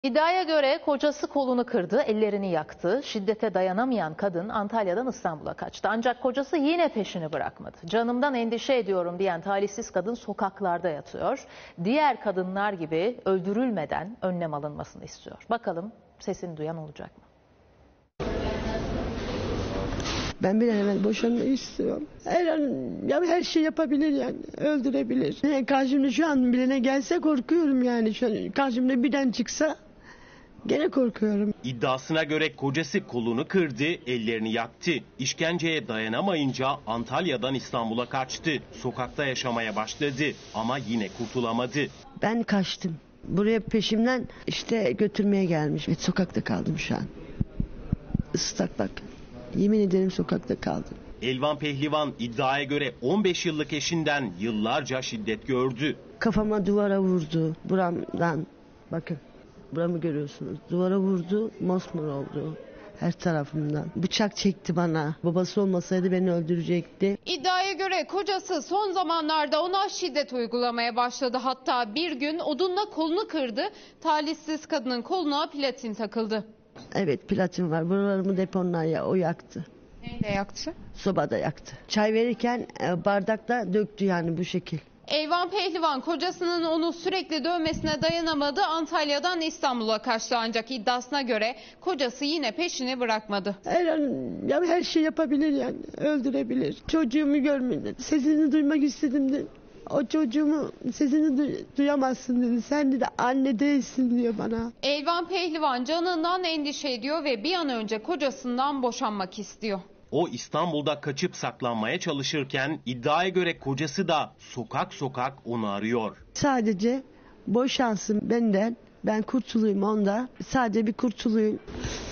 İddiaya göre kocası kolunu kırdı, ellerini yaktı. Şiddete dayanamayan kadın Antalya'dan İstanbul'a kaçtı. Ancak kocası yine peşini bırakmadı. Canımdan endişe ediyorum diyen talihsiz kadın sokaklarda yatıyor. Diğer kadınlar gibi öldürülmeden önlem alınmasını istiyor. Bakalım sesini duyan olacak mı? Ben bir an evvel boşanmayı istiyorum. Her an ya her şey yapabilir yani. Öldürebilir. Karşımda şu an bile ne gelse korkuyorum yani. Şu an karşımda birden çıksa gene korkuyorum. İddiasına göre kocası kolunu kırdı, ellerini yaktı. İşkenceye dayanamayınca Antalya'dan İstanbul'a kaçtı. Sokakta yaşamaya başladı ama yine kurtulamadı. Ben kaçtım. Buraya peşimden işte götürmeye gelmiş. Sokakta kaldım şu an. Islak bak. Yemin ederim sokakta kaldım. Elvan Pehlivan iddiaya göre 15 yıllık eşinden yıllarca şiddet gördü. Kafama duvara vurdu. Buramdan bakın. Buramı görüyorsunuz. Duvara vurdu. Mosmor oldu. Her tarafımdan. Bıçak çekti bana. Babası olmasaydı beni öldürecekti. İddiaya göre kocası son zamanlarda ona şiddet uygulamaya başladı. Hatta bir gün odunla kolunu kırdı. Talihsiz kadının koluna platin takıldı. Evet, platin var. Buralarımı deponlar ya o yaktı. Neyle yaktı? Sobada yaktı. Çay verirken bardakla döktü yani bu şekil. Elvan Pehlivan kocasının onu sürekli dövmesine dayanamadı. Antalya'dan İstanbul'a kaçtı ancak iddiasına göre kocası yine peşini bırakmadı. Her an ya her şey yapabilir yani. Öldürebilir. Çocuğumu görmedi. Sesini duymak istedim de. O çocuğumu sesini duyamazsın dedi. Sen de anne değilsin diyor bana. Elvan Pehlivan canından endişe ediyor ve bir an önce kocasından boşanmak istiyor. O İstanbul'da kaçıp saklanmaya çalışırken iddiaya göre kocası da sokak sokak onu arıyor. Sadece boşansın benden. Ben kurtulayım onda. Sadece bir kurtulayım.